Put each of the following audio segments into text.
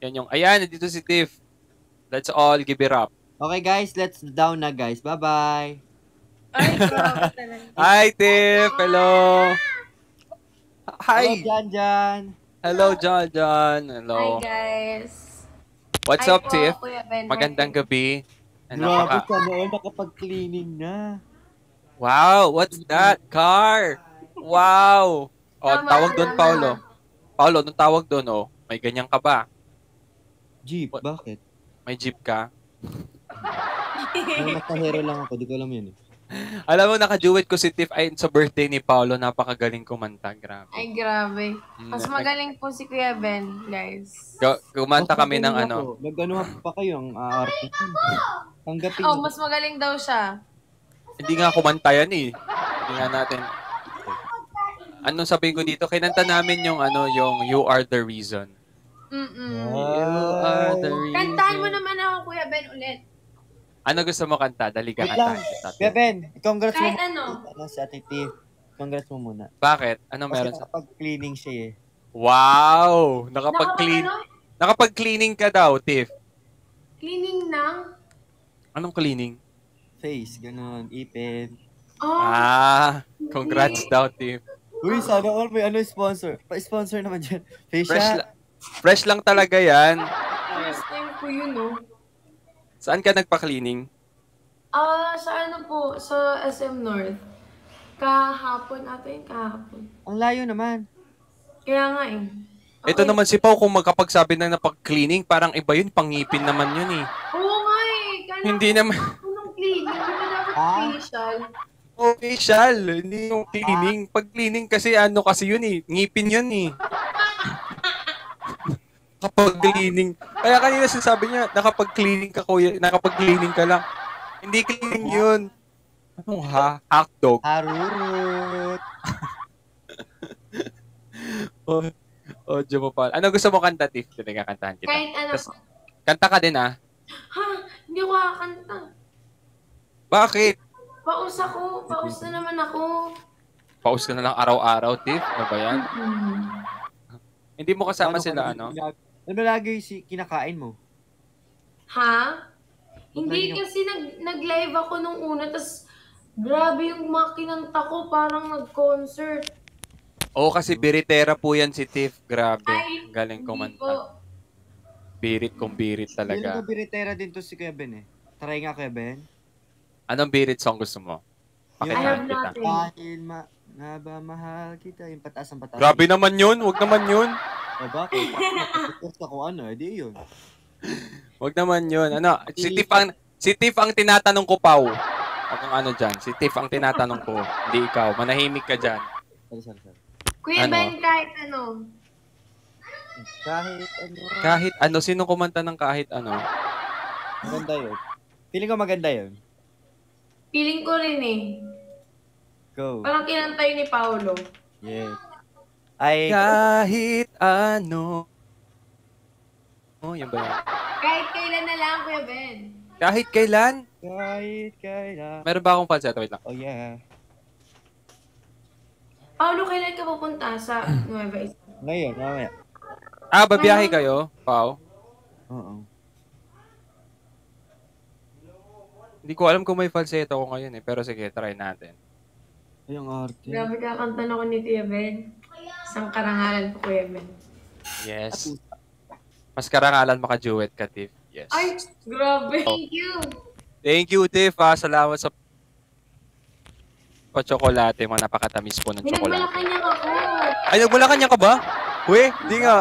Yan yung, ayan, dito si Tiff. Let's all give it up. Okay guys, let's down na guys. Bye-bye. Ay, grabe talaga. Hi, Tiff. Hello. Hello, Hi. Jan. Hello, John. Hi, Hello. guys. What's Hi up, po, Tiff? Kuya Ben Magandang Martin. gabi. Grabe ka noon, nakapag-cleaning na. Wow, what's that? Car. Wow. O, Tama, tawag doon, tama. Paulo. Paulo, nung tawag doon, oh, may ganyan ka ba? Jeep, bakit? May jeep ka? May makahero lang ako, di ko alam yun eh. Alam mo, naka-duet ko si Tiff ay sa birthday ni Paulo. Napakagaling kumanta. Grabe. Ay, grabe. Mas magaling po si Kuya Ben, guys. Kumanta kami ng ano. Nag-anuhan pa kayo ang aarte. Tanggapin Oh, niyo. mas magaling daw siya. Hindi nga kumanta yan eh. Hindi nga natin. Anong sabihin ko dito? Kinanta namin yung ano, yung You Are the Reason. You are the reason. Kantahan mo naman ako, Kuya Ben, ulit. Ano gusto mo kanta? Dali ka Wait lang. kanta. Kuya Ben, congrats mo. Kahit ano. Si Ate Tiff. Congrats mo muna. Bakit? Ano Kasi meron sa... nakapag-cleaning siya eh. Wow! Nakapag-cleaning ka daw, Tiff. Cleaning ng? Anong cleaning? Face, ganun, ipin. Oh, Congrats daw, Tiff. Uy, sana all may ano sponsor. Pa-sponsor naman dyan. Facial. Fresh lang talaga yan. first time ko yun, no? Saan ka nagpa-cleaning? Sa ano po, sa SM North. Kahapon ata yun, kahapon. Ang layo naman. Kaya nga eh. Ito naman si Pao, kung magkapagsabi na napag-cleaning, parang iba yun, pangipin naman yun eh. Oo nga eh. Kaya Hindi naman. Unang cleaning, di ba dapat facial? Official, hindi yung cleaning. Pag cleaning kasi ano kasi yun eh, ngipin yun eh. Kapag cleaning. Kaya kanina sinasabi niya, nakapag-cleaning ka kuya, nakapag-cleaning ka lang. Hindi cleaning yun. Anong hotdog? Harurut. Diyo mo pa. Ano gusto mo kanta, Tiff? Kantahan kita. Kahit ano. Kanta ka din ah. Ha? Hindi ako kakanta. Bakit? Paus ako. Paus na naman ako. Paus ka na lang araw-araw, Tiff. Ano ba yan? Hindi mo kasama sila, ano? Ano lagi kinakain mo? Ha? Hindi kasi nag-live ako nung una, tas grabe yung makinanta ko, parang nag-concert. Oo, kasi biritera po yan si Tiff. Grabe. Ay, Galing hindi kumanta. po. Birit kung birit Hindi talaga. na biritera din to si Kuya Ben eh. Try nga Kuya Ben. Anong birit song gusto mo? I have Pakitahan kita. nothing. Dahil nga ba mahal kita, yung pataas ang pataas. Grabe naman yun. Huwag naman yun. O bakit? Bakit ka kung ano, edi yun. Huwag naman yun. Ano? Si Tiff ang tinatanong ko, Pau. O kung ano dyan. Si Tiff ang tinatanong ko. Hindi ikaw. Manahimik ka dyan. Sorry. Kuya Ano? Ben, kahit ano. Kahit ano. Kahit ano. Sinong kumanta ng kahit ano? Maganda yun. Feeling ko maganda yun. Feeling ko rin eh. Go. Parang kinantay ni Paolo. Yeah. Ay, Kahit ano. Oh, yun ba yan? Kahit kailan na lang, Kuya Ben. Kahit kailan? kahit kailan. Meron ba akong falsetto? Wait lang. Oh yeah. Paolo, kailan ka pupunta sa Nueva Ecija? Ngayon, mamaya. Babiyahe kayo, Pau? Oo. Hindi ko alam kung may falsetto ko ngayon eh. Pero sige, try natin. Ay, ang arte. Grabe kakanta na ko ni Kuya Ben. Isang karangalan po, Kuya Ben. Yes. Mas karangalan maka-duet ka, Tiff. Yes. Ay, grabe. Thank you. Thank you, Tiff. Salamat sa pa-chocolate. Mga napakatamis po ng chocolate. Nagmalakanyang ako. Ay, nagmulakan ka ba? Uy, hindi nga.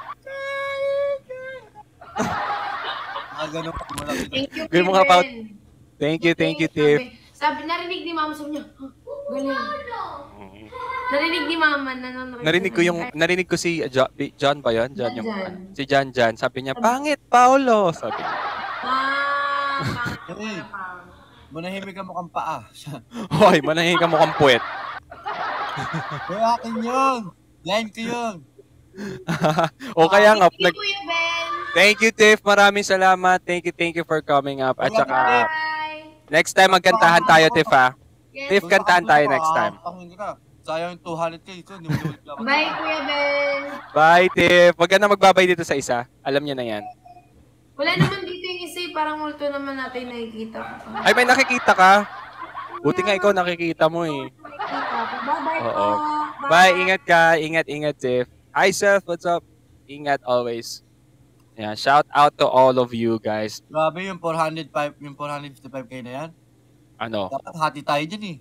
Ganun pa mo lang. Thank you, Gawin mo Kuya nga, Pao. Ben. Thank you, Tiff. Sabi, narinig ni Mama, sabi niya, galing. Narinig ni Mama na Narinig ko si John ba yun? John yung John. si John. Sabi niya, pangit, Paolo. Sabi niya. Hey, manahimik ka mukhang paa. Hoy, manahin ka mukhang puwet. Hey, akin yun. Line ko yun. O kaya nga, Thank you, Kuya Ben. thank you, Tiff. Maraming salamat. Thank you for coming up. At saka, Bye. next time magkantahan tayo, Tiff, ha? Yes. Tiff, kantahan tayo next time. Pangin ka. Sayang yung 200k ito. Hindi mo dapat. Bye, Kuya Ben. Bye, Tiff. Wag ka na magbabay dito sa isa. Alam niya na yan. Wala naman dito yung isa eh. Parang multo naman natin nakikita ko. Ay, may nakikita ka? Buti nga ikaw nakikita mo eh. Nakikita ko. Bye-bye po. Oo. Bye, ingat ka. Ingat, Tiff. Hi, Seth. What's up? Ingat always. Yeah, shout out to all of you guys. Grabe yung 455k na yan. Ano? Dapat hati tayo dyan eh.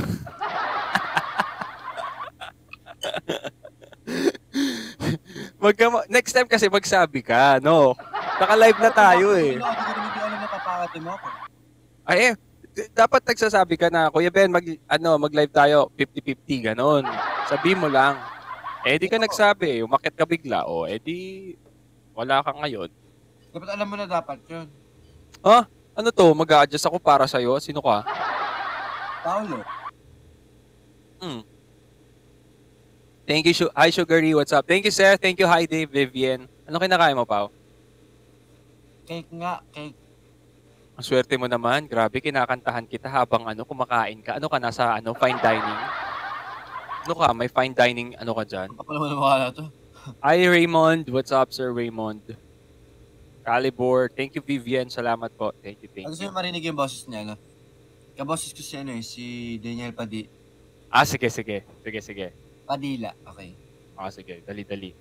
Next time kasi magsabi ka, no? Naka-live na tayo eh. Hindi ko alam na papakati mo ako. Ay dapat nagsasabi ka na, Kuya Ben, mag-live tayo 50-50 ganon. Sabi mo lang. Di ka nagsabi, umakyat ka bigla. Di wala ka ngayon. Dapat alam mo na dapat yun. Ano to? Mag-a-adjust ako para sa'yo? Sino ka? Paulo. Thank you, hi Sugary, what's up? Thank you, Seth. Thank you, hi Dave, Vivian. Ano kinakain mo, Pao? Cake nga, cake. Ang swerte mo naman. Grabe, kinakantahan kita habang kumakain ka. Ano ka, nasa fine dining? Ano ka, may fine dining, ano ka dyan? Kapal mo na mukha na to. Hi Raymond, what's up, Sir Raymond? Calibor, thank you, Vivian. Salamat po. Thank you. Gusto nyo marinig yung boses niya, no? Kaboses ko si Daniel Sige. Padilla, okay. Sige, dali.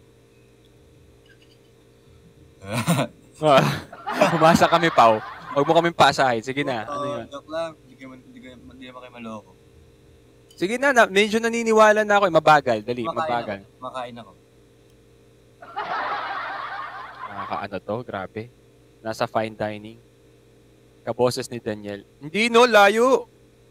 Umasa kami, Pao. Huwag mo kaming pasahin. Sige na. Ano yun? Joke lang. Hindi naman kayo maloko. Sige na, medyo naniniwala na ako. Mabagal. Dali, mabagal. Makain ako. Nakakaano to? Grabe. Nasa fine dining. Kaboses ni Daniel. Hindi no, layo.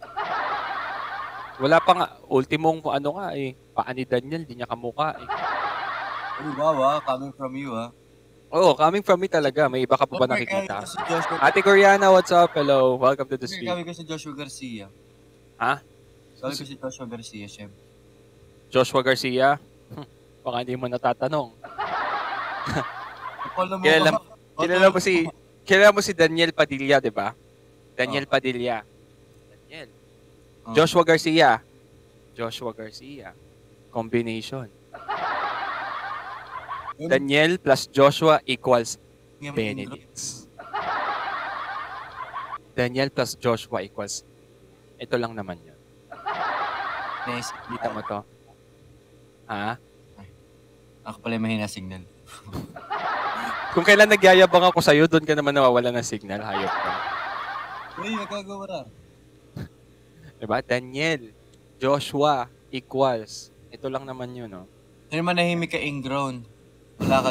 Wala pa nga. Ultimong paa ni Daniel. Di niya kamukha eh. Wow, coming from you Oo, coming from me talaga. May iba ka pa ba nakikita? Ate Coriana, what's up? Hello. Welcome to the stream. Sabi ko si Joshua Garcia. Ha? Sabi ko si Joshua Garcia, syempre. Joshua Garcia? Baka hindi mo natatanong. Kilala mo si Daniel Padilla, di ba? Daniel Padilla. Daniel. Joshua Garcia. Combination. Daniel plus Joshua equals Benedict. Daniel plus Joshua equals ito lang naman yun. Nice. Kita mo to? Ha? Ako pala yung mahina signal. Kung kailan nagyayabang ako sa'yo, doon ka naman nawawala ng signal. Hayop ka. Uy, magagawa na. Diba? Daniel, Joshua equals. Ito lang naman yun, no? Sino manahimik ka ingrown? Wala ka.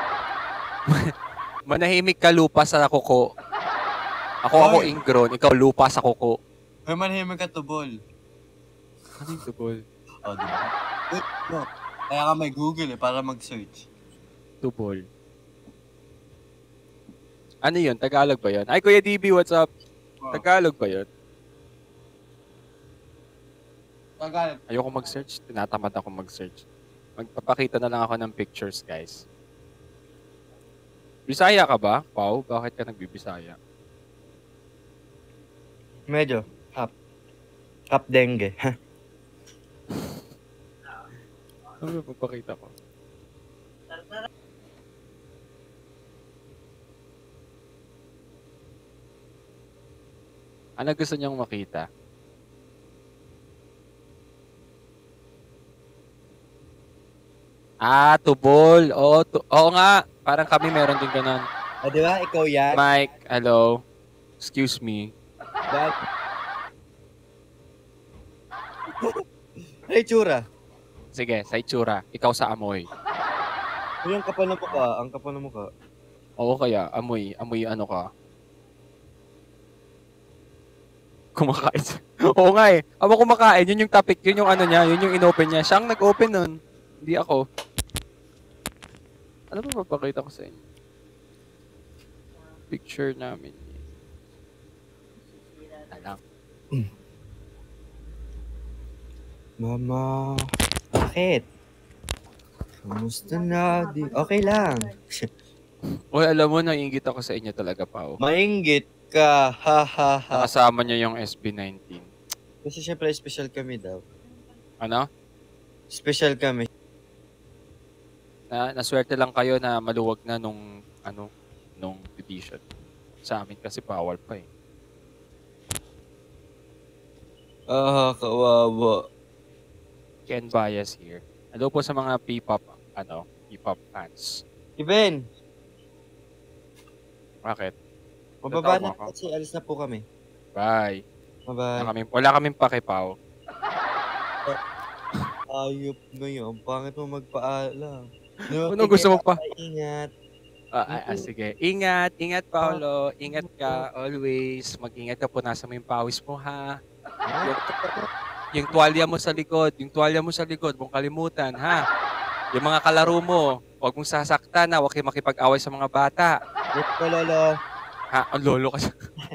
Manahimik ka lupa sa kuko. Ako ingrown, ikaw lupa sa kuko. May manahimik ka tubol. Ano yung tubol? Diba? No. Kaya ka may Google para mag-search. Tubol. Ano yun? Tagalog ba yun? Ay, Kuya DB, what's up? Tagalog ba yun? Tagalog. Ayoko mag-search. Tinatamad ako mag-search. Magpapakita na lang ako ng pictures, guys. Bisaya ka ba, Pao? Bakit ka nagbibisaya? Medyo. Half dengue. Ano papakita ko? Ano gusto niyong makita? Tubol. Oo nga. Parang kami meron din ganun. Di ba? Ikaw yan? Mike, hello. Excuse me. Hey, tsura. Sige, sa itsura. Ikaw sa amoy. Yung kapal na mukha. Ang kapal na mukha. Oo kaya, amoy. Amoy ano ka? Kumakain. Oo nga eh. Aba kumakain. Yun yung topic. Yun yung ano niya. Yun yung inopen niya. Siya ang nag-open nun. Hindi ako. Ano ba papakita ko sa inyo? Picture namin. Alam. Mama, bakit? Kamusta na? Okay lang. Uy, alam mo, naiingit ako sa inyo talaga, Pao. Maingit ka, ha ha ha. Nakasama niyo yung SB19. Kasi syempre special kami daw. Ano? Special kami. Naswerte lang kayo na maluwag na nung division. Sa amin kasi bawal pa eh. Kawawa. Ken Bias here. Hello po sa mga P-pop fans. Even, Bakit? mababa na Tatawa ka. kasi alis na po kami. Bye. Bye-bye. Wala kaming pakipaw. Ayop ngayon. Pangit mo magpaalam. Ano gusto mo pa? Ingat. Sige. Ingat Paolo. Ingat ka always. Mag-ingat ka po. Nasa mo yung pawis mo ha. Yung tuwalya mo sa likod. Huwag mong kalimutan ha. Yung mga kalaro mo. Huwag mong sasaktan ha. Huwag kayong makipag-away sa mga bata. Yes po, Lolo. Ha? Ang lolo ka.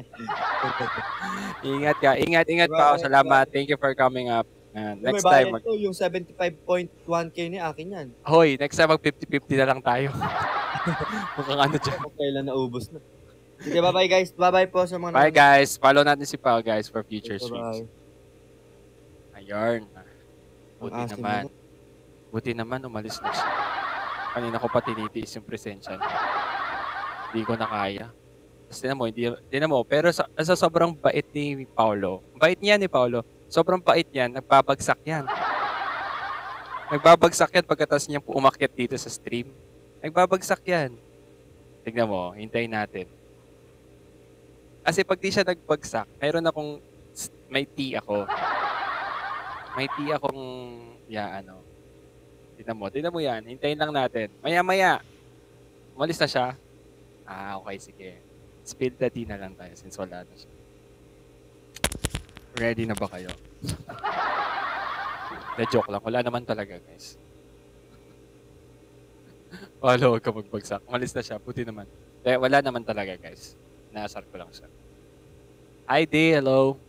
Ingat ka. Ingat Pao. Salamat. Thank you for coming up. Next May time. bayad to, yung 75.1k ni akin yan. Hoy, next time mag 50-50 na lang tayo. Mukhang ano dyan. Kung kailan naubos na. Sige, bye-bye guys. Bye-bye po sa mga Bye guys. Follow natin si Pao guys for future Bye-bye. streams. Ayun. Ang asim na. Buti naman umalis na siya. Kanina ko pa tinitiis yung presensya niya. Hindi ko na kaya. Tapos tinan mo, pero sa sobrang bait ni Paolo. Bait niya ni Paolo. Sobrang bait niyan, nagbabagsak yan. Nagbabagsak yan pagkatapos niya umakyat dito sa stream. Nagbabagsak yan. Tignan mo, hintayin natin. Kasi pag di siya nagbagsak, may tea ako. May tea akong, tignan mo yan. Hintayin lang natin. Maya-maya, umalis na siya. Okay, sige. Spill the tea na lang tayo since wala na siya. Ready na ba kayo? Joke lang. Wala naman talaga, guys. Huwag ka magbagsak. Umalis na siya. Buti naman. Wala naman talaga, guys. Naasar ko lang siya. Hi, D. Hello.